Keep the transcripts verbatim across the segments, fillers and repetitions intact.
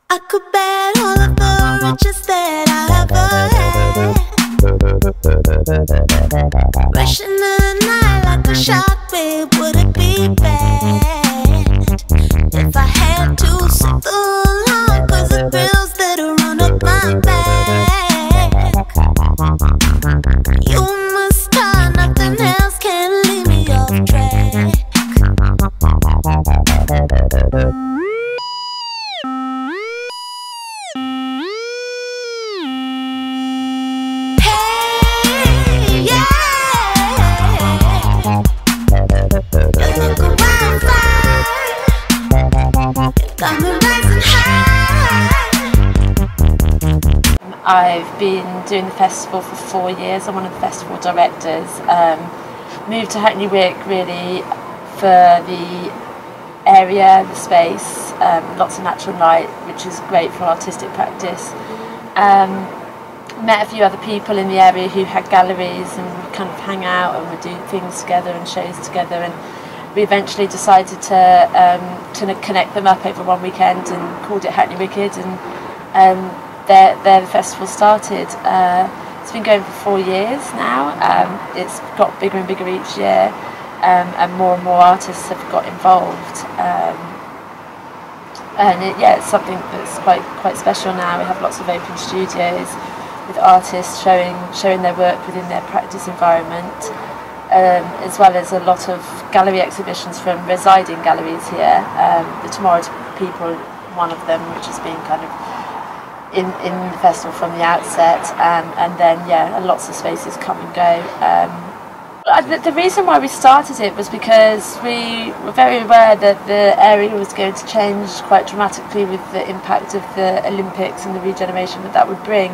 I could bet all of the riches that I ever had. Rushing in the night like a shark, babe, would it be bad if I had to sit the alarm? Cause the thrills that run up my back, you must start, nothing else can leave me off track. I've been doing the festival for four years. I'm one of the festival directors. Um, moved to Hackney Wicked really for the area, the space, um, lots of natural light, which is great for artistic practice. Um, met a few other people in the area who had galleries and would kind of hang out and would do things together and shows together, and we eventually decided to um, to connect them up over one weekend and called it Hackney Wicked, and um, there, there the festival started. Uh, it's been going for four years now. Um, it's got bigger and bigger each year, um, and more and more artists have got involved. Um, and it, yeah, it's something that's quite quite special now. We have lots of open studios with artists showing showing their work within their practice environment. Um, as well as a lot of gallery exhibitions from residing galleries here. Um, the Tomorrow People, one of them, which has been kind of in, in the festival from the outset, um, and then yeah, lots of spaces come and go. Um, the, the reason why we started it was because we were very aware that the area was going to change quite dramatically with the impact of the Olympics and the regeneration that that would bring.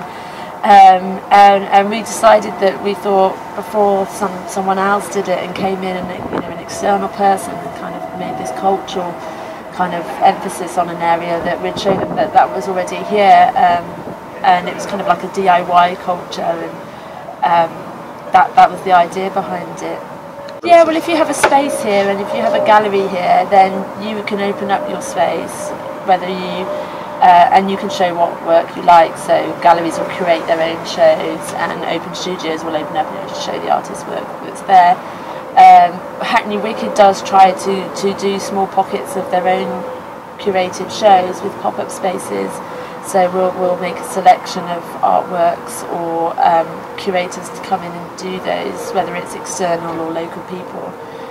Um, and, and we decided that we thought before some someone else did it and came in and, you know, an external person and kind of made this cultural kind of emphasis on an area, that we'd show them that that was already here, um, and it was kind of like a D I Y culture, and um, that that was the idea behind it. Yeah, well, if you have a space here and if you have a gallery here, then you can open up your space, whether you Uh, and you can show what work you like. So galleries will curate their own shows, and open studios will open up, you know, to show the artist's work that's there. Um, Hackney Wicked does try to, to do small pockets of their own curated shows with pop-up spaces. So we'll, we'll make a selection of artworks or um, curators to come in and do those, whether it's external or local people.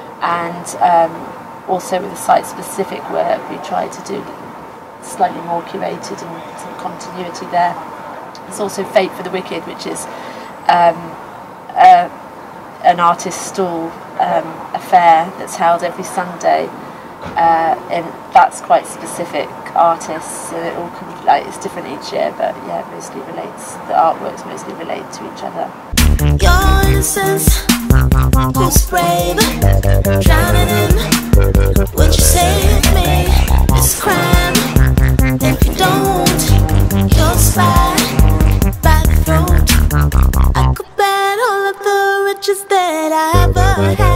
And um, also with the site-specific work, we try to do slightly more curated and some continuity there. There's also Fate for the Wicked, which is um, uh, an artist stall um, affair that's held every Sunday, uh, and that's quite specific artists, so it all comes, like, it's different each year, but yeah, it mostly relates, the artworks mostly relate to each other. Your innocence, who's brave, drowning in, would you save me? It's crime. If you don't, you'll slide back throat. I could bet all of the riches that I ever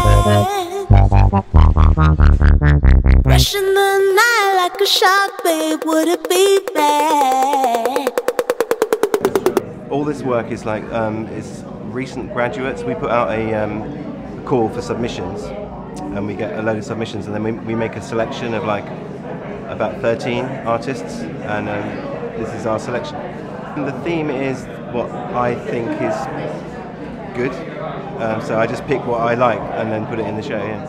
had. Rushing the night like a shark, babe, would it be bad? All this work is like um, is recent graduates. We put out a um, call for submissions, and we get a load of submissions, and then we, we make a selection of like about thirteen artists, and um, this is our selection. And the theme is what I think is good, um, so I just pick what I like and then put it in the show. Yeah.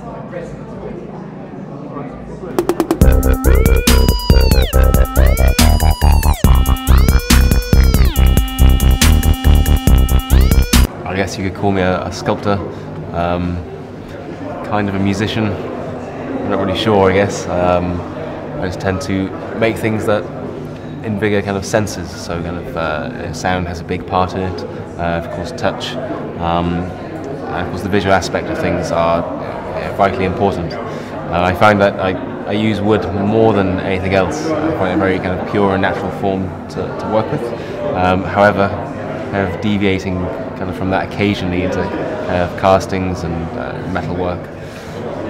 I guess you could call me a, a sculptor, um, kind of a musician. I'm not really sure, I guess. Um, I just tend to make things that invigorate kind of senses, so kind of uh, sound has a big part in it, uh, of course touch, um, and of course the visual aspect of things are yeah, vitally important. Uh, I find that I, I use wood more than anything else. I find it a very kind of pure and natural form to, to work with. Um, however, kind of deviating kind of from that occasionally into kind of castings and uh, metal work.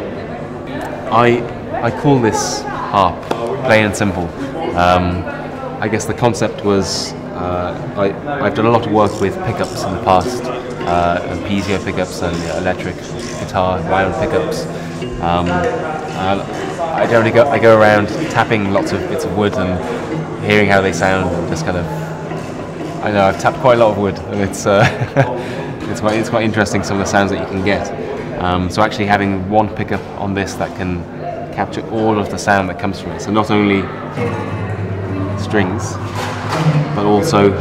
I I call this harp, plain and simple. Um, I guess the concept was, uh, I, I've done a lot of work with pickups in the past, uh, and piezo pickups and uh, electric guitar, wound pickups. Um, uh, I generally go, I go around tapping lots of bits of wood and hearing how they sound, and just kind of, I know I've tapped quite a lot of wood, and it's uh, it's quite it's quite interesting some of the sounds that you can get. Um, so actually having one pickup on this that can capture all of the sound that comes from it. So not only strings, but also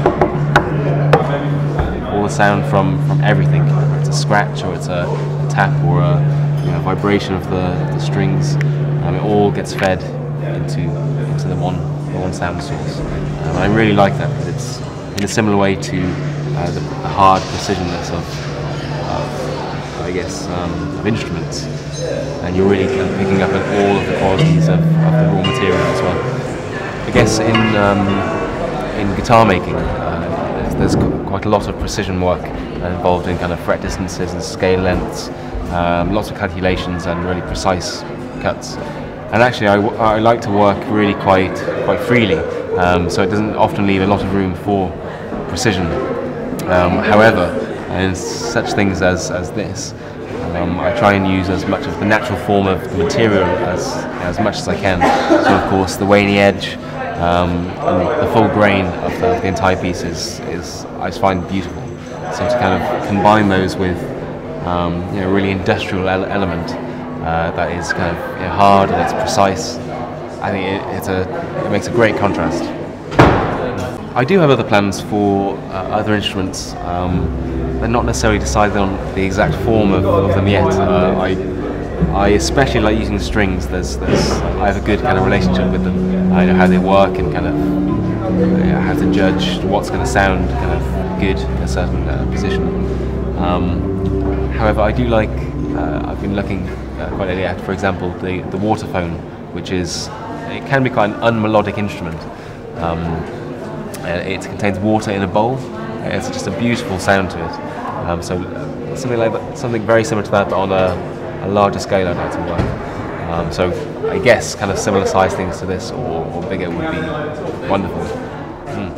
all the sound from, from everything. It's a scratch, or it's a, a tap, or a you know, vibration of the, the strings. Um, it all gets fed into into the one the one sound source. Um, and I really like that, because it's in a similar way to uh, the, the hard precision-ness of, of I guess, um, of instruments. And you're really kind of picking up on all of the qualities of, of the raw material as well. I guess in um, in guitar making, uh, there's, there's quite a lot of precision work involved in kind of fret distances and scale lengths, um, lots of calculations and really precise cuts. And actually, I, I like to work really quite quite freely, um, so it doesn't often leave a lot of room for precision. Um, however, in such things as as this, Um, I try and use as much of the natural form of the material as as much as I can. So of course the veiny edge um, and the full grain of the, the entire piece is, is I just find beautiful. So to kind of combine those with um, you know, really industrial ele element uh, that is kind of you know, hard and it's precise, I think it, it's a, it makes a great contrast. I do have other plans for uh, other instruments. Um, They're not necessarily decided on the exact form of, of them yet. Uh, I, I especially like using strings. There's, there's, I have a good kind of relationship with them. I know how they work and kind of you know, how to judge what's going to sound kind of good in a certain uh, position. Um, however, I do like. Uh, I've been looking uh, quite lately at, for example, the the waterphone, which is it can be quite an unmelodic instrument. Um, it contains water in a bowl. It's just a beautiful sound to it. Um, so uh, something like that, something very similar to that, but on a, a larger scale, I'd like to work. Um, so I guess kind of similar size things to this, or, or bigger, would be wonderful. Mm.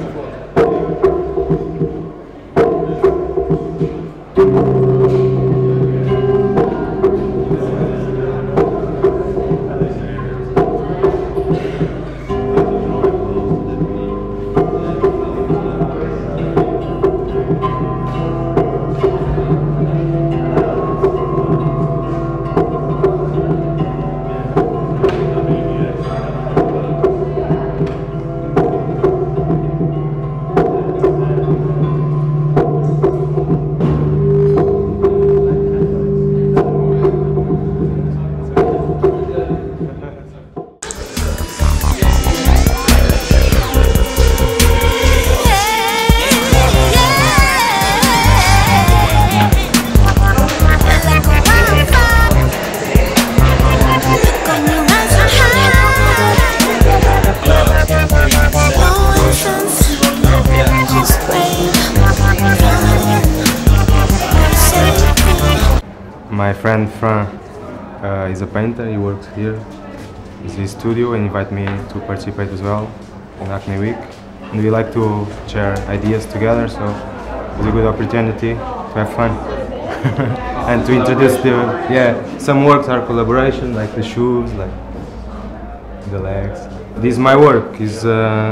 My friend Fran uh, is a painter. He works here. It's his studio and invite me to participate as well in Hackney Week. And we like to share ideas together, so it's a good opportunity to have fun and to introduce the yeah some works are collaboration, like the shoes, like the legs. This is my work. Is uh,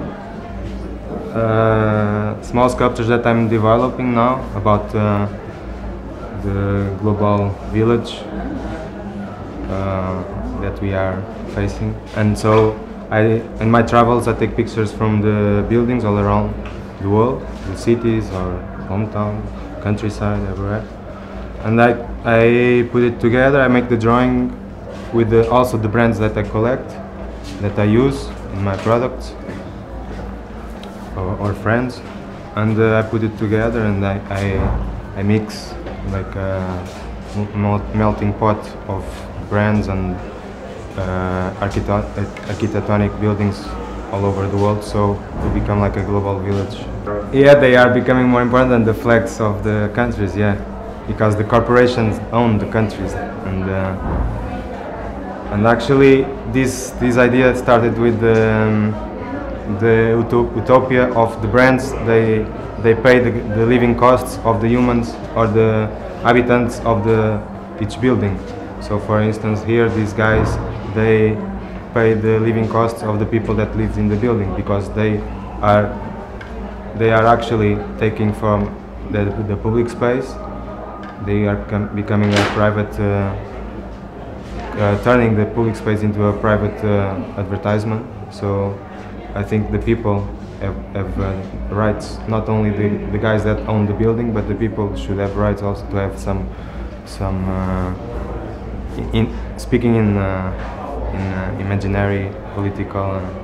uh, small sculptures that I'm developing now about. Uh, the global village uh, that we are facing, and so I, in my travels, I take pictures from the buildings all around the world, the cities or hometown, countryside, everywhere, and I I put it together. I make the drawing with the, also the brands that I collect, that I use in my products or, or friends, and uh, I put it together and I I, I mix. Like a melting pot of brands and uh, architectonic buildings all over the world, so we become like a global village. Yeah, they are becoming more important than the flags of the countries, yeah, because the corporations own the countries, and uh, and actually this this idea started with the um, the utopia of the brands. They they pay the, the living costs of the humans or the inhabitants of the each building. So for instance here these guys, they pay the living costs of the people that live in the building, because they are they are actually taking from the, the public space. They are becoming a private, uh, uh, turning the public space into a private uh, advertisement. So I think the people have, have uh, rights, not only the, the guys that own the building, but the people should have rights also to have some, some uh, in, speaking in, uh, in uh, imaginary political,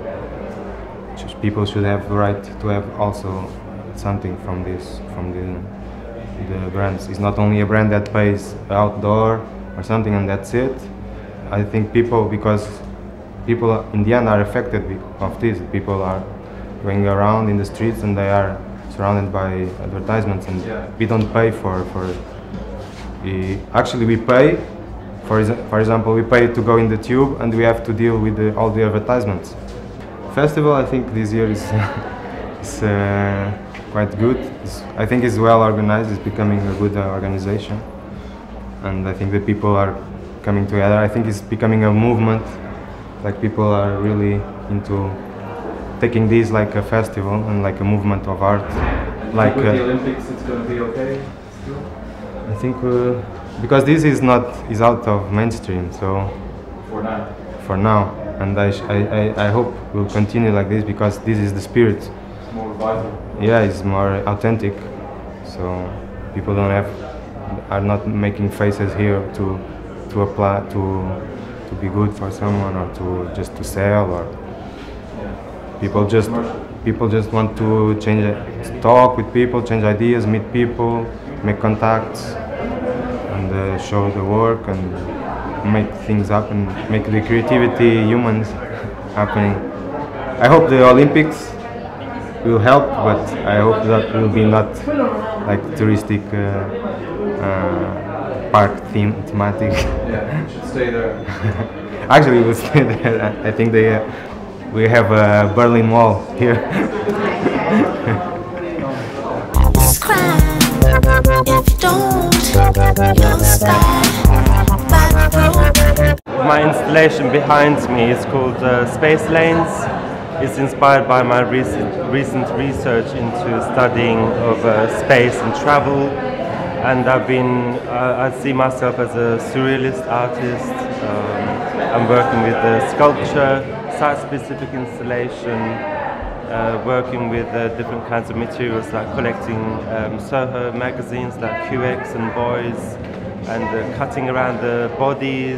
uh, people should have the right to have also something from this, from the, the brands. It's not only a brand that pays outdoor or something and that's it. I think people, because people in the end are affected of this. People are going around in the streets and they are surrounded by advertisements, and yeah. we don't pay for for. We, actually, we pay. For for example, we pay to go in the tube, and we have to deal with the, all the advertisements. Festival, I think this year is is uh, quite good. It's, I think it's well organized. It's becoming a good uh, organization, and I think the people are coming together. I think it's becoming a movement. Like people are really into taking this like a festival and like a movement of art. And like with uh, the Olympics, it's going to be okay still? I think uh, because this is not is out of mainstream. So for now. For now, and I I I hope we'll continue like this, because this is the spirit. It's more vital. Yeah, it's more authentic. So people don't have are not making faces here to to apply to. to be good for someone, or to just to sell, or people just people just want to change it, talk with people, change ideas, meet people, make contacts, and uh, show the work and make things happen, make the creativity humans happening. I hope the Olympics will help, but I hope that will be not like touristic uh, uh, park theme thematic. Yeah, you should stay there. Actually, we'll stay there. I think they, uh, we have a Berlin Wall here. It's crime if you don't, you'll spy by the road. My installation behind me is called uh, Space Lanes. It's inspired by my recent, recent research into studying of uh, space and travel. And I've been, uh, I see myself as a surrealist artist. Um, I'm working with uh, sculpture, site-specific installation, uh, working with uh, different kinds of materials, like collecting um, Soho magazines like Q X and Boys, and uh, cutting around the bodies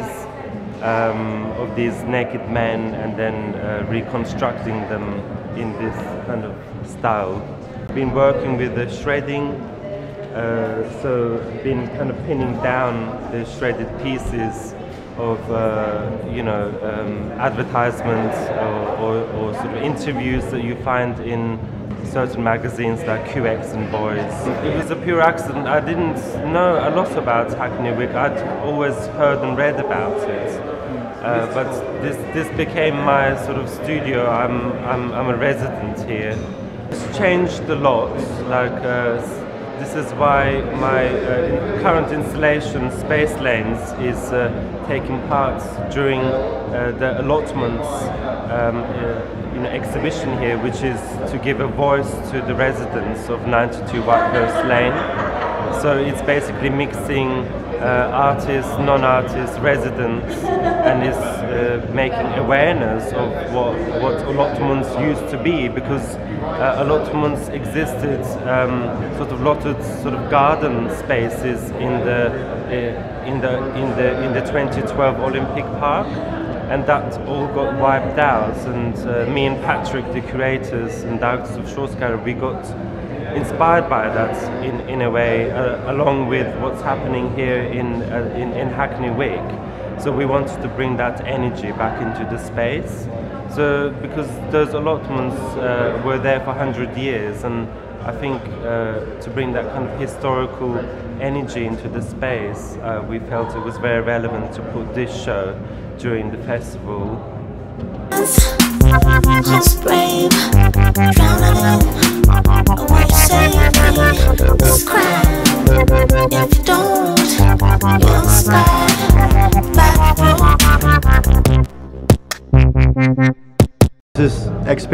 um, of these naked men, and then uh, reconstructing them in this kind of style. I've been working with the shredding. Uh, so been kind of pinning down the shredded pieces of uh, you know um, advertisements or, or, or sort of interviews that you find in certain magazines like Q X and Boys. It was a pure accident. I didn't know a lot about Hackney Wicked. I'd always heard and read about it, uh, but this this became my sort of studio. I'm I'm, I'm a resident here. It's changed a lot. Like. Uh, This is why my uh, current installation, Space Lanes, is uh, taking part during uh, the allotments um, uh, you know, exhibition here, which is to give a voice to the residents of ninety-two White Coast Lane. So it's basically mixing uh, artists, non-artists, residents, and is uh, making awareness of what, what allotments used to be, because uh, allotments existed um, sort of lotted sort of garden spaces in the uh, in the in the in the twenty twelve Olympic Park, and that all got wiped out. And uh, me and Patrick, the curators and directors of Shores Gallery, we got inspired by that in, in a way, uh, along with what's happening here in, uh, in, in Hackney Wicked. So we wanted to bring that energy back into the space. So because those allotments uh, were there for one hundred years, and I think uh, to bring that kind of historical energy into the space, uh, we felt it was very relevant to put this show during the festival. Who's brave?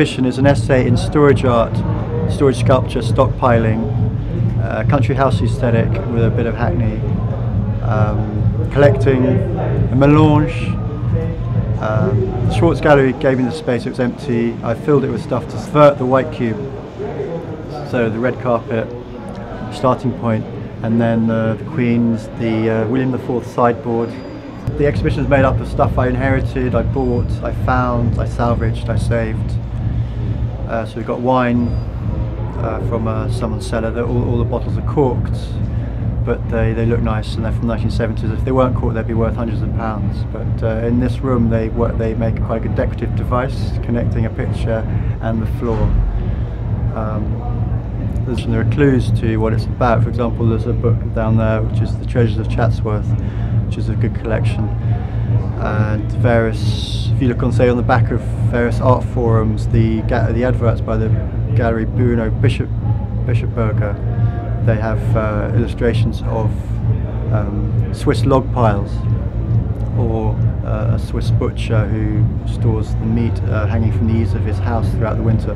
exhibition is an essay in storage art, storage sculpture, stockpiling, uh, country house aesthetic with a bit of Hackney, um, collecting, a melange. Um, the Schwartz Gallery gave me the space, it was empty. I filled it with stuff to subvert the white cube. So the red carpet, starting point, and then uh, the Queen's, the uh, William the Fourth sideboard. The exhibition is made up of stuff I inherited, I bought, I found, I salvaged, I saved. Uh, so we've got wine uh, from uh, someone's cellar. All, all the bottles are corked, but they, they look nice, and they're from the nineteen seventies. If they weren't corked, they'd be worth hundreds of pounds. But uh, in this room, they work, they make quite a good decorative device connecting a picture and the floor. Um, there are clues to what it's about. For example, there's a book down there which is The Treasures of Chatsworth, which is a good collection. And various, if you look on, say, on the back of various art forums, the the adverts by the gallery Bruno Bishop Bishopberger, they have uh, illustrations of um, Swiss log piles, or uh, a Swiss butcher who stores the meat uh, hanging from the eaves of his house throughout the winter.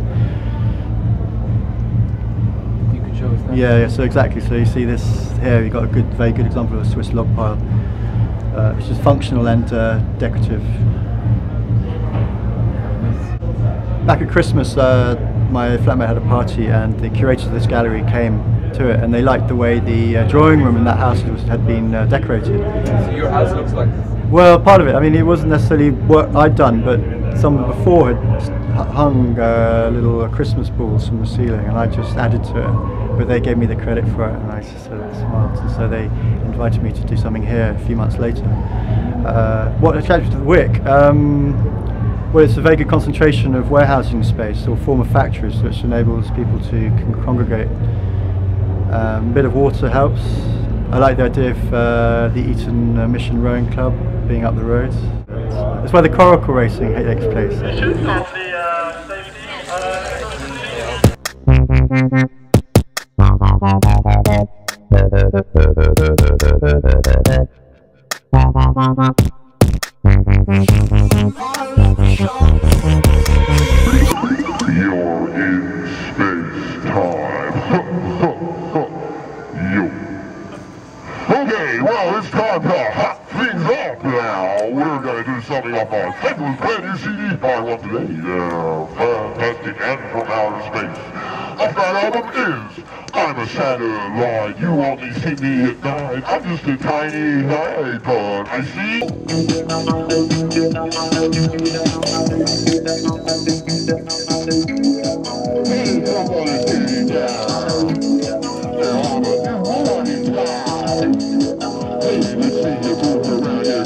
You could show us that? Yeah, yeah, so exactly. So you see this here, you've got a good, very good example of a Swiss log pile, uh, which is functional and uh, decorative. Back at Christmas, uh, my flatmate had a party, and the curators of this gallery came to it, and they liked the way the uh, drawing room in that house was, had been uh, decorated. So your house looks like this? Well, part of it. I mean, it wasn't necessarily work I'd done, but someone before had hung uh, little Christmas balls from the ceiling, and I just added to it. But they gave me the credit for it, and I just sort of smiled. And so they invited me to do something here a few months later. Uh, what attracted me to the Wick? Um, well, it's a very good concentration of warehousing space or former factories, which enables people to con congregate. Um, a bit of water helps. I like the idea of uh, the Eton uh, Mission Rowing Club being up the road. That's where the coracle racing takes place. You're in space time. You. Okay, well, it's time to hot things up now. We're gonna do something off our fabulous brand new C D part one today. Yeah, fantastic and from outer space. Off that album is I'm a satellite. You only see me at night. I'm just a tiny light, but I see. Hey, come on and get it down. Yeah, I'm a new morning cloud. Hey, let's see you move around here.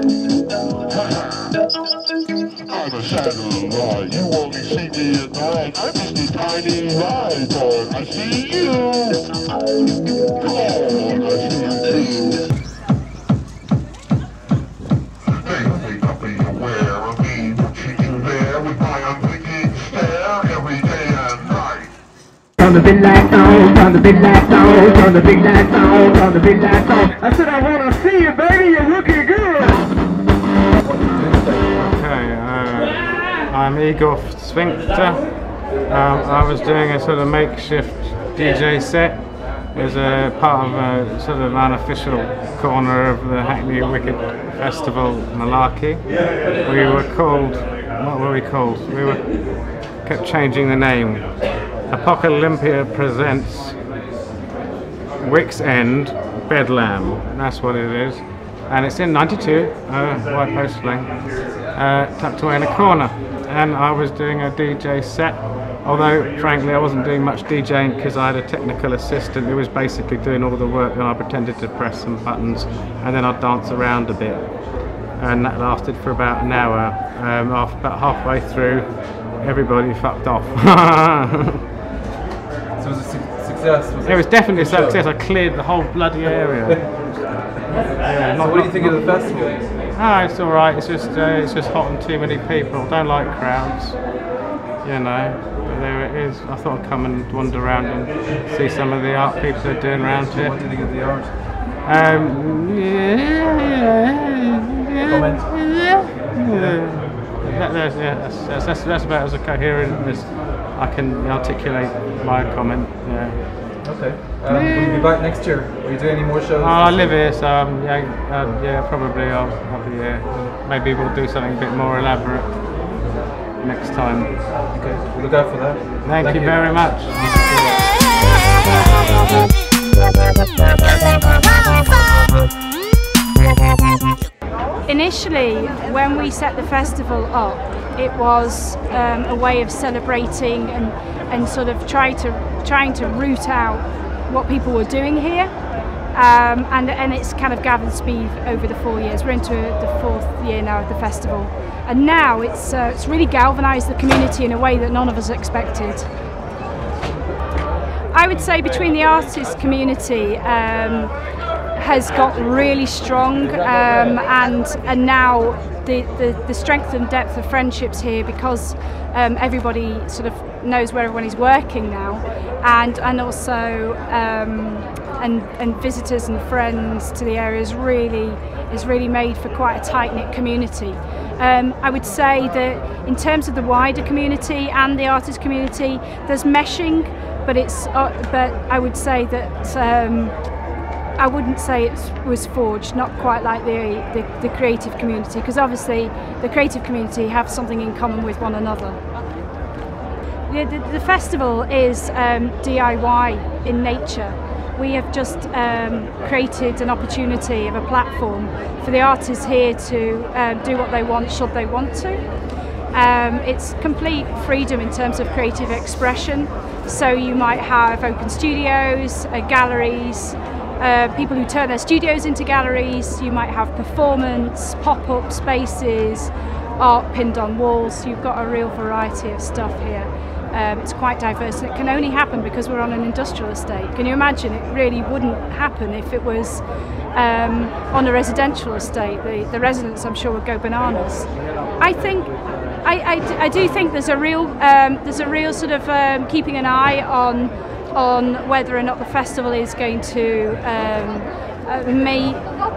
I'm a satellite. You only see me at night. I'm just a tiny light, but I see you. Come on, I see you too. They may not be aware of me, watching you there with my unblinking stare every day and night. Turn the big lights on, turn the big lights on, turn the big lights on, turn the big lights on. I said I wanna see you, baby, you're looking good. Okay, uh, I'm Igor Sphincter. Um, I was doing a sort of makeshift D J set. It was a part of a sort of unofficial corner of the Hackney Wicked Festival Malarkey. We were called, what were we called? We were kept changing the name. Apocalympia presents Wick's End Bedlam. That's what it is. And it's in ninety-two, uh, White Post Lane, uh, tucked away in a corner. And I was doing a D J set, although frankly I wasn't doing much DJing because I had a technical assistant who was basically doing all the work, and I pretended to press some buttons and then I'd dance around a bit. And that lasted for about an hour. Um, after, about halfway through, everybody fucked off. So it was a su success? Was it, it was definitely a success. I cleared the whole bloody area. Yeah, so what do you think of the festival? Ah, it's all right. It's just uh, it's just hot and too many people. Don't like crowds, you know. But there it is. I thought I'd come and wander around and see some of the art people are doing around here. What did you think of the art? Um, yeah, yeah, Comments? yeah, yeah. that, that's, yeah, that's, that's, that's, that's about as coherent as I can articulate my comment. Yeah. Okay. Um, will you be back next year? Will you do any more shows? Oh, I live here, so um, yeah, uh, yeah, probably I'll, I'll be here. Maybe we'll do something a bit more elaborate next time. Okay, we'll look out for that. Thank, Thank you, you very much. Initially, when we set the festival up, it was um, a way of celebrating and, and sort of try to, trying to root out what people were doing here. Um, and, and it's kind of gathered speed over the four years. We're into the fourth year now of the festival. And now it's, uh, it's really galvanised the community in a way that none of us expected. I would say between the artist community um, has got really strong um, and, and now the, the, the strength and depth of friendships here, because um, everybody sort of knows where everyone is working now, and, and also um, and, and visitors and friends to the area is really, is really made for quite a tight-knit community. Um, I would say that in terms of the wider community and the artist community, there's meshing, but it's uh, but I would say that um, I wouldn't say it was forged, not quite like the the, the creative community, because obviously the creative community have something in common with one another. The, the, the festival is um, D I Y in nature. We have just um, created an opportunity of a platform for the artists here to um, do what they want, should they want to. Um, it's complete freedom in terms of creative expression. So you might have open studios, uh, galleries, uh, people who turn their studios into galleries. You might have performance, pop-up spaces, art pinned on walls. So you've got a real variety of stuff here. Um, it's quite diverse, and it can only happen because we're on an industrial estate. Can you imagine? It really wouldn't happen if it was um, on a residential estate. The, the residents, I'm sure, would go bananas. I think, I, I, I do think there's a real, um, there's a real sort of um, keeping an eye on, on whether or not the festival is going to um, uh, may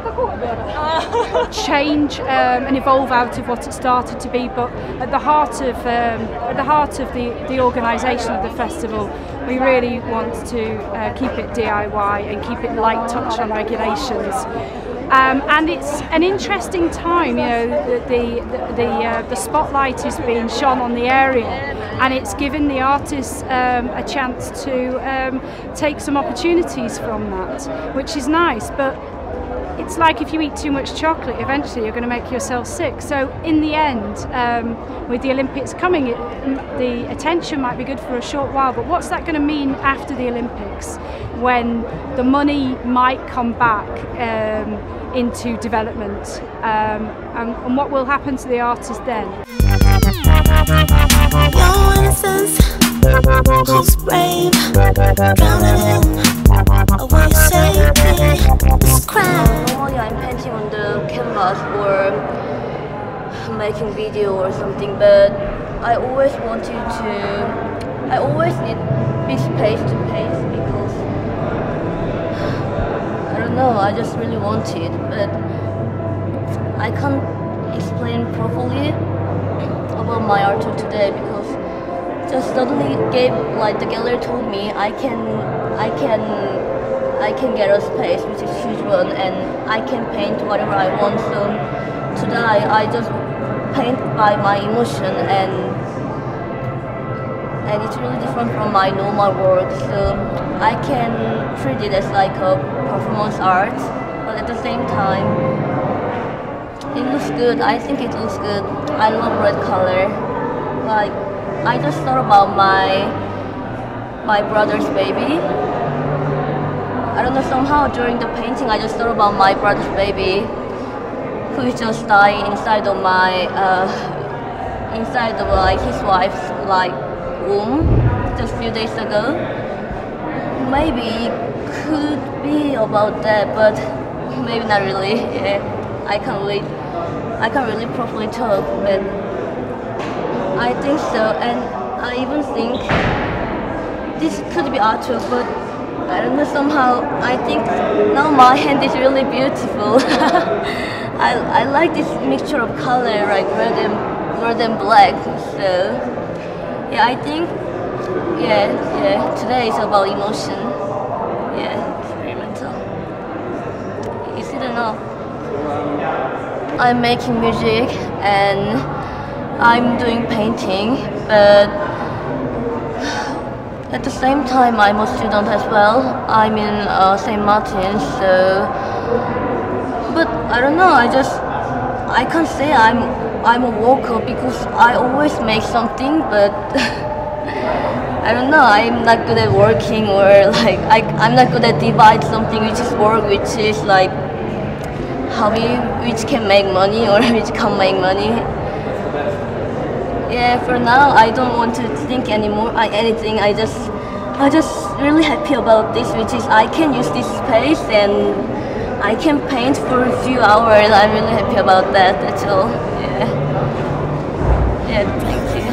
change um, and evolve out of what it started to be. But at the heart of um, at the heart of the, the organisation of the festival, we really want to uh, keep it D I Y and keep it light touch on regulations. Um, and it's an interesting time, you know, the the the, the, uh, the spotlight is being shone on the area, and it's given the artists um, a chance to um, take some opportunities from that, which is nice. But it's like if you eat too much chocolate, eventually you're going to make yourself sick. So in the end, um, with the Olympics coming, it, the attention might be good for a short while, but what's that going to mean after the Olympics, when the money might come back um, into development, um, and, and what will happen to the artists then? Your innocence was brave, drowning in a way you saved me. This crime. Normally I'm painting on the canvas or making video or something, but I always wanted to, I always need big space to paint because I don't know, I just really want it, but I can't explain properly about my art today because just suddenly gave, like the gallery told me I can, I can, I can get a space which is huge one, and I can paint whatever I want. So today I just paint by my emotion, and and it's really different from my normal work. So I can treat it as like a performance art, but at the same time it looks good. I think it looks good. I love red color. Like I just thought about my my brother's baby. I don't know, somehow during the painting I just thought about my brother's baby who is just dying inside of my uh, inside of like his wife's like womb just a few days ago. Maybe it could be about that, but maybe not really. Yeah, I can't really I can't really properly talk, but I think so. And I even think this could be artwork, but I don't know, somehow I think now my hand is really beautiful. I, I like this mixture of color, like red and more than black. So yeah, I think yeah, yeah. Today is about emotion. Yeah, experimental. Is it enough? I'm making music and I'm doing painting, but at the same time I'm a student as well. I'm in uh, Saint Martin's, so but I don't know. I just I can't say I'm I'm a worker because I always make something, but I don't know. I'm not good at working, or like I I'm not good at divide something which is work, which is like hobby, which can make money or which can't make money. Yeah, for now I don't want to think anymore. I, anything. I just I just really happy about this, which is I can use this space and I can paint for a few hours. I'm really happy about that. That's all. Yeah. Yeah. Thank you.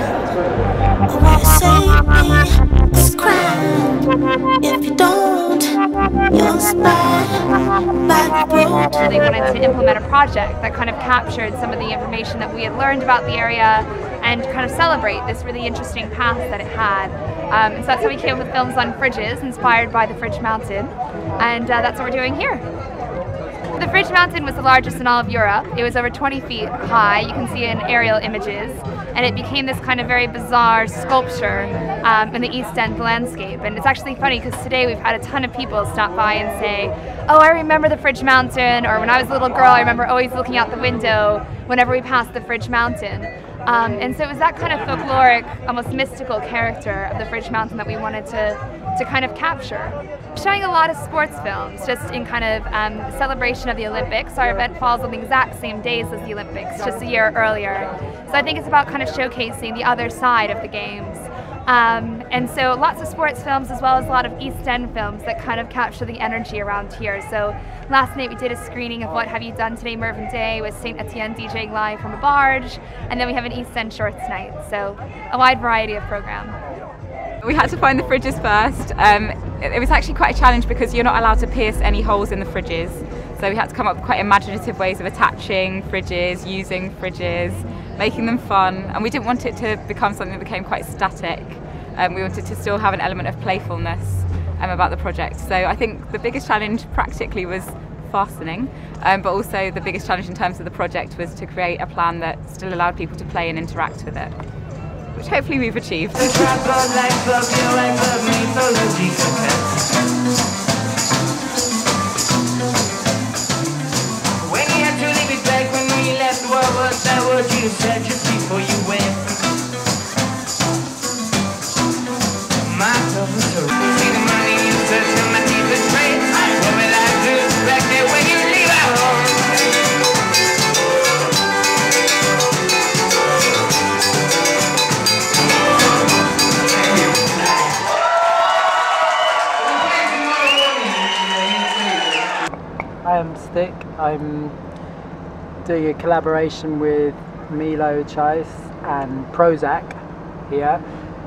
Save me this crime. If you don't, you'll spy by the road. They wanted to implement a project that kind of captured some of the information that we had learned about the area and kind of celebrate this really interesting past that it had. Um, and so that's how we came up with films on fridges, inspired by the Fridge Mountain, and uh, that's what we're doing here. The Fridge Mountain was the largest in all of Europe. It was over twenty feet high. You can see it in aerial images. And it became this kind of very bizarre sculpture um, in the East End landscape. And it's actually funny because today we've had a ton of people stop by and say, oh, I remember the Fridge Mountain, or when I was a little girl, I remember always looking out the window whenever we passed the Fridge Mountain. Um, and so it was that kind of folkloric, almost mystical character of the Fridge Mountain that we wanted to, to kind of capture. Showing a lot of sports films, just in kind of um, celebration of the Olympics. Our event falls on the exact same days as the Olympics, just a year earlier. So I think it's about kind of showcasing the other side of the games. Um, and so lots of sports films, as well as a lot of East End films that kind of capture the energy around here. So last night we did a screening of What Have You Done Today, Mervyn Day, with Saint Etienne DJing live from a barge, and then we have an East End Shorts night. So a wide variety of program. We had to find the fridges first. Um, it was actually quite a challenge because you're not allowed to pierce any holes in the fridges. So we had to come up with quite imaginative ways of attaching fridges, using fridges, making them fun. And we didn't want it to become something that became quite static. Um, we wanted to still have an element of playfulness um, about the project. So I think the biggest challenge practically was fastening, um, but also the biggest challenge in terms of the project was to create a plan that still allowed people to play and interact with it, which hopefully we've achieved. I'm Stik. I'm doing a collaboration with Milo Chais and Prozac here,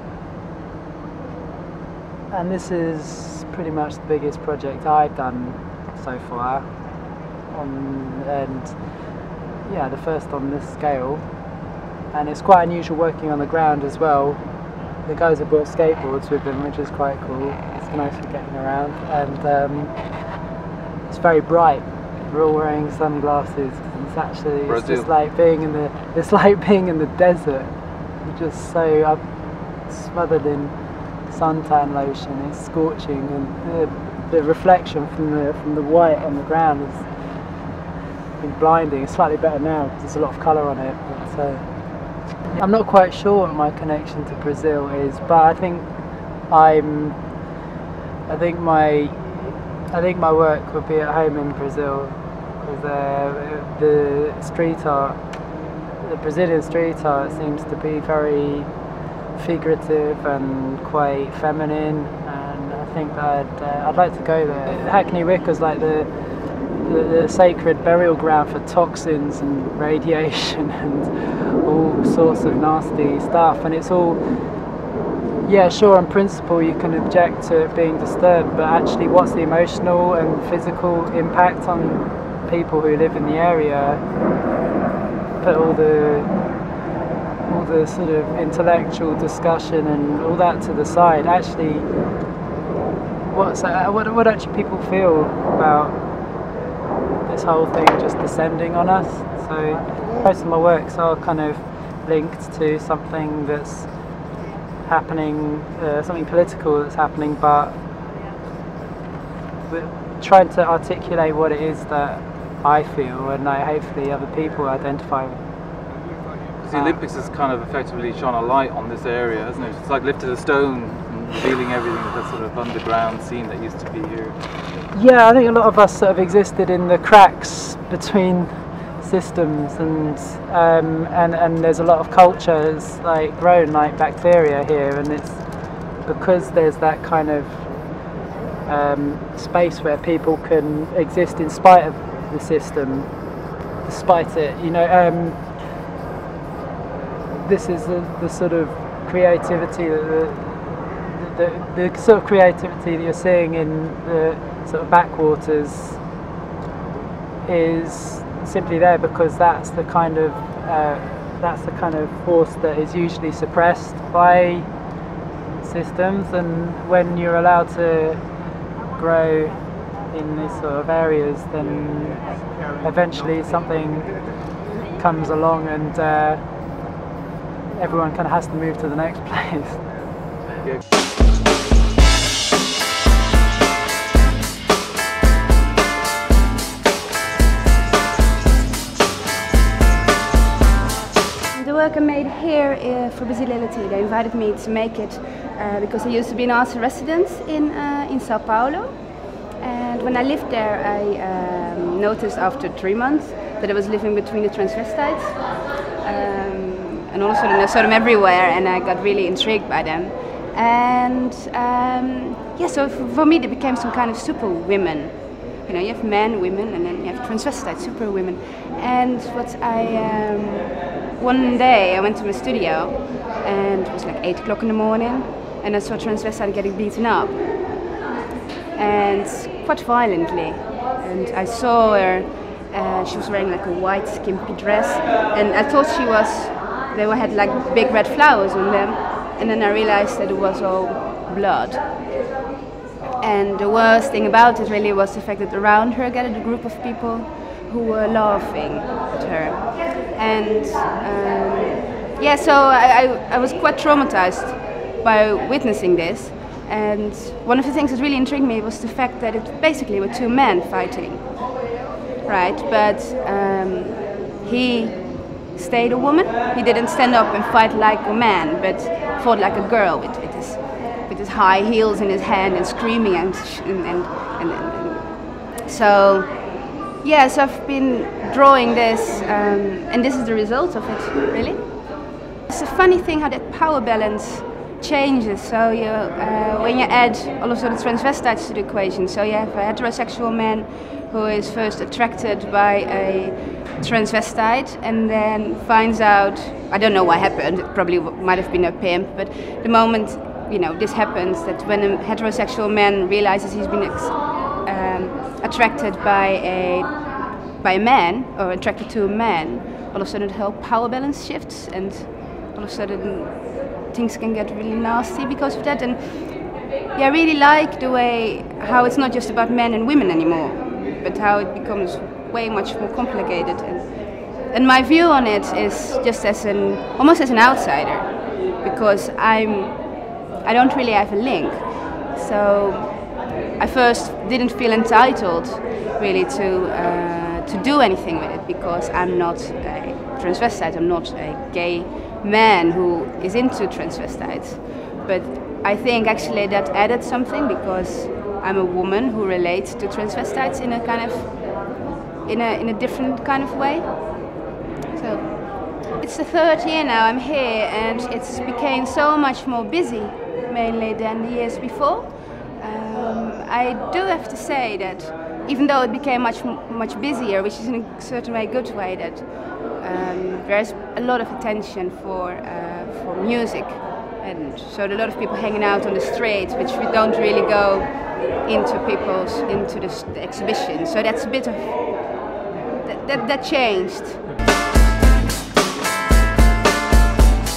and this is pretty much the biggest project I've done so far, on, and yeah, the first on this scale, and it's quite unusual working on the ground as well. The guys have brought skateboards with them, which is quite cool. It's nice for getting around, and um, it's very bright. We're all wearing sunglasses. It's actually it's just like being in the it's like being in the desert. You're just so up, smothered in suntan lotion. It's scorching, and the, the reflection from the from the white on the ground has been blinding. It's slightly better now because there's a lot of colour on it. But uh, I'm not quite sure what my connection to Brazil is, but I think I'm. I think my. I think my work would be at home in Brazil, because uh, the street art, the Brazilian street art seems to be very figurative and quite feminine, and I think that I'd, uh, I'd like to go there. Hackney Wicked is like the, the, the sacred burial ground for toxins and radiation and all sorts of nasty stuff, and it's all. Yeah, sure, on principle you can object to it being disturbed, but actually what's the emotional and physical impact on people who live in the area? Put all the all the sort of intellectual discussion and all that to the side, actually, what's uh, what what actually people feel about this whole thing just descending on us. So most of my works are kind of linked to something that's happening, uh, something political that's happening, but we're trying to articulate what it is that I feel, and I hopefully other people identify with. Because the Olympics has kind of effectively shone a light on this area, hasn't it? It's like lifted a stone and revealing everything of that sort of underground scene that used to be here. Yeah, I think a lot of us sort of existed in the cracks between systems, and um, and and there's a lot of cultures like grown like bacteria here, and it's because there's that kind of um, space where people can exist in spite of the system, despite it. You know, um, this is the, the sort of creativity that the, the the sort of creativity that you're seeing in the sort of backwaters is simply there because that's the kind of uh, that's the kind of force that is usually suppressed by systems, and when you're allowed to grow in these sort of areas, then eventually something comes along and uh, everyone kind of has to move to the next place. The work I made here uh, for Brazility, they invited me to make it uh, because I used to be an art resident in, uh, in Sao Paulo. And when I lived there, I um, noticed after three months that I was living between the transvestites. Um, and all of a sudden I saw them everywhere, and I got really intrigued by them. And um, yeah, so for me they became some kind of super women. You know, you have men, women, and then you have transvestite super women. And what I, um, one day I went to my studio, and it was like eight o'clock in the morning, and I saw a transvestite getting beaten up. And quite violently, and I saw her, uh, she was wearing like a white skimpy dress, and I thought she was, they had like big red flowers on them, and then I realized that it was all blood. And the worst thing about it really was the fact that around her gathered a group of people who were laughing at her. And um, yeah, so I, I, I was quite traumatized by witnessing this. And one of the things that really intrigued me was the fact that it basically were two men fighting, right? But um, he stayed a woman. He didn't stand up and fight like a man, but fought like a girl with, with his with his high heels in his hand and screaming and and and, and, and so yeah. So I've been drawing this, um, and this is the result of it, really. It's a funny thing how that power balance changes. So you, uh, when you add all of the transvestites to the equation, so you have a heterosexual man who is first attracted by a transvestite and then finds out, I don't know what happened, it probably might have been a pimp, but the moment, you know, this happens, that when a heterosexual man realizes he's been ex um, attracted by a by a man, or attracted to a man, all of a sudden the whole power balance shifts, and all of a sudden things can get really nasty because of that. And yeah, I really like the way how it's not just about men and women anymore, but how it becomes way much more complicated. And, and my view on it is just as an, almost as an outsider, because I'm, I don't really have a link. So I first didn't feel entitled really to, uh, to do anything with it, because I'm not a transvestite, I'm not a gay man who is into transvestites. But I think actually that added something, because I'm a woman who relates to transvestites in a kind of, in a, in a different kind of way. So it's the third year now I'm here, and it's became so much more busy, mainly than the years before. Um, I do have to say that even though it became much much busier, which is in a certain way a good way, that um, there's a lot of attention for uh, for music, and so there are a lot of people hanging out on the street, which we don't really go into people's into the, the exhibition. So that's a bit of that that, that changed.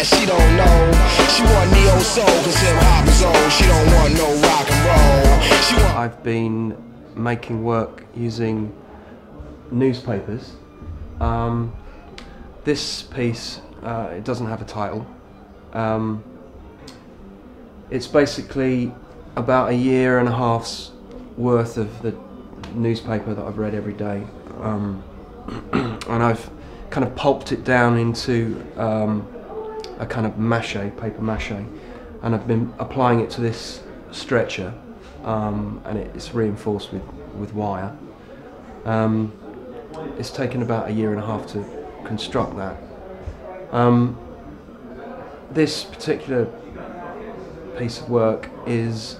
she don't know. She want neo soul, cause hip hop is old. She don't want no rock and roll. She want I've been making work using newspapers. Um, this piece, uh, it doesn't have a title. Um, it's basically about a year and a half's worth of the newspaper that I've read every day. Um, and I've kind of pulped it down into um, a kind of mache, paper mache, and I've been applying it to this stretcher, um, and it's reinforced with, with wire. Um, it's taken about a year and a half to construct that. Um, this particular piece of work is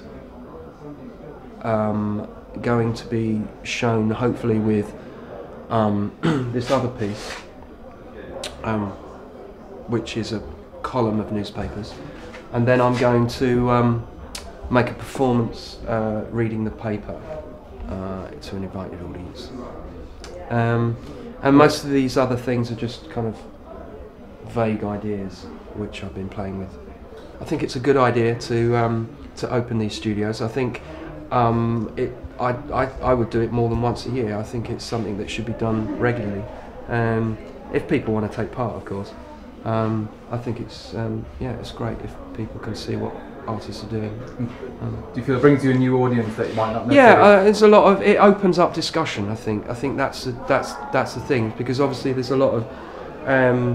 um, going to be shown hopefully with um, this other piece, um, which is a column of newspapers, and then I'm going to um, make a performance uh, reading the paper uh, to an invited audience. Um, and most of these other things are just kind of vague ideas which I've been playing with. I think it's a good idea to um, to open these studios. I think um, it. I, I I would do it more than once a year. I think it's something that should be done regularly, um, if people want to take part, of course. Um, I think it's um, yeah, it's great if people can see what artists are doing. Um, Do you feel it brings you a new audience that you might not necessarily? Yeah, uh, there's a lot of it opens up discussion. I think I think that's a, that's that's the thing, because obviously there's a lot of um,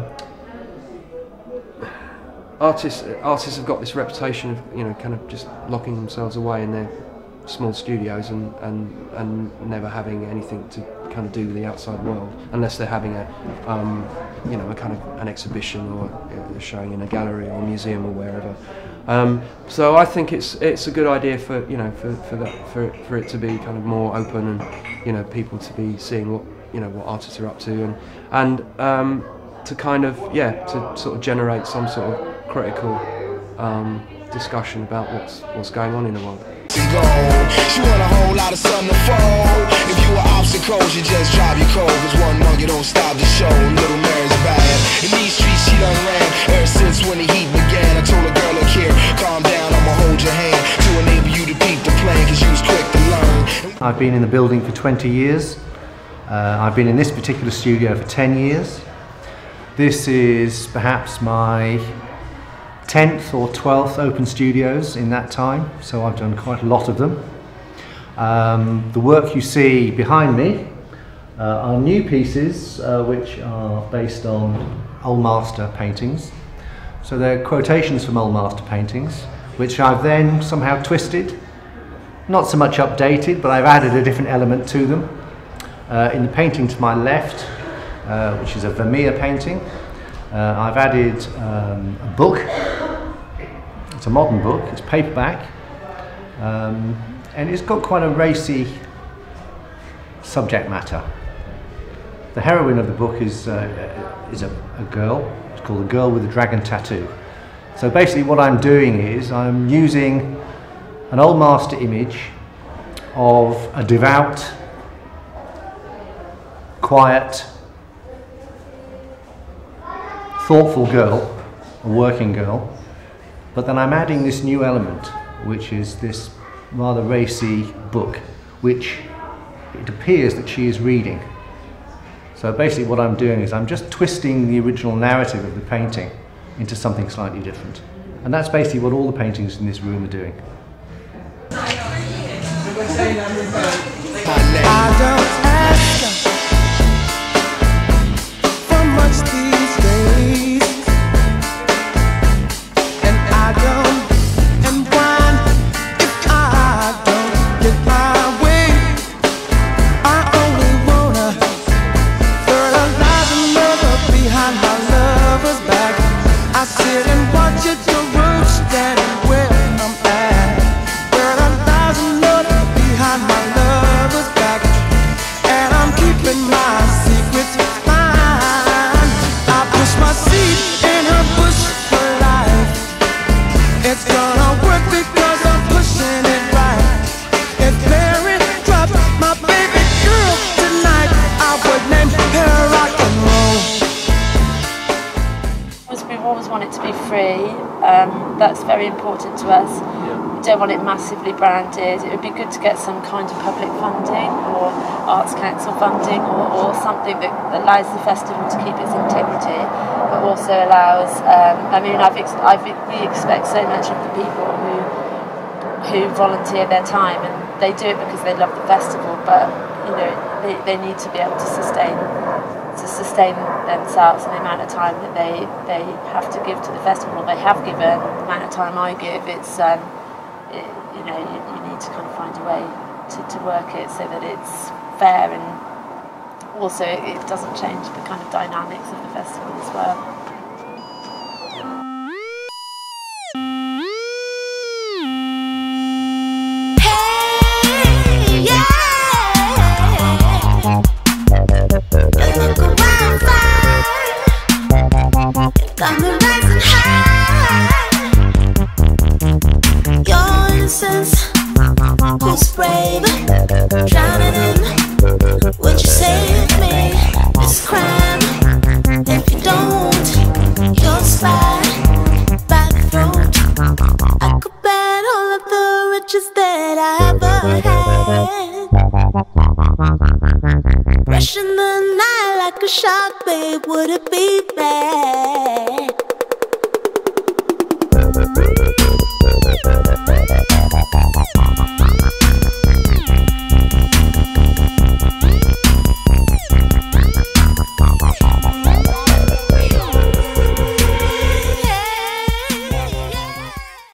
artists artists have got this reputation of, you know, kind of just locking themselves away in their small studios and and and never having anything to kind of do with the outside world, unless they're having a um, you know, a kind of an exhibition or a showing in a gallery or a museum or wherever. Um, so I think it's it's a good idea for, you know, for for that for for it to be kind of more open, and, you know, people to be seeing what, you know, what artists are up to, and and um, to kind of yeah to sort of generate some sort of critical um, discussion about what's what's going on in the world. She want a whole lot of something to fold. If you were obstacles, you just drive your cold. Cause one monkey don't stop the show. Little Mary's bad. In these streets she done ran ever since when the heat began. I told a girl, look here, calm down, I'ma hold your hand to enable you to peep the plan, cause you was quick to learn. I've been in the building for twenty years. Uh, I've been in this particular studio for ten years. This is perhaps my tenth or twelfth open studios in that time, so I've done quite a lot of them. Um, the work you see behind me uh, are new pieces uh, which are based on Old Master paintings. So they're quotations from Old Master paintings, which I've then somehow twisted, not so much updated, but I've added a different element to them. Uh, in the painting to my left, uh, which is a Vermeer painting, uh, I've added um, a book. It's a modern book, it's paperback, um, and it's got quite a racy subject matter. The heroine of the book is, uh, is a, a girl. It's called A Girl with a Dragon Tattoo. So basically what I'm doing is I'm using an Old Master image of a devout, quiet, thoughtful girl, a working girl, but then I'm adding this new element, which is this rather racy book, which it appears that she is reading. So basically what I'm doing is I'm just twisting the original narrative of the painting into something slightly different. And that's basically what all the paintings in this room are doing. I don't ask for much these days, and I don't and whine if I don't get my way. I only wanna fertilize another behind my lover's back. I sit and watch it the road standing where I'm at. Fertilize another behind my lover's back. always want it to be free. Um, that's very important to us. We don't want it massively branded. It would be good to get some kind of public funding or Arts Council funding or, or something that allows the festival to keep its integrity, but also allows, um, I mean, I've, ex I've, we expect so much of the people who, who volunteer their time, and they do it because they love the festival, but you know, they, they need to be able to sustain to sustain themselves and the amount of time that they they have to give to the festival. They have given the amount of time I give. It's um, it, you know, you, you need to kind of find a way to, to work it so that it's fair, and also it, it doesn't change the kind of dynamics of the festival as well. Got me rising high. Your innocence, who's brave, drowning in. Would you save me this crime? If you don't, you'll slide back throat. I could bet all of the riches that I ever had. Rushing the night like a shark, babe, would it be bad?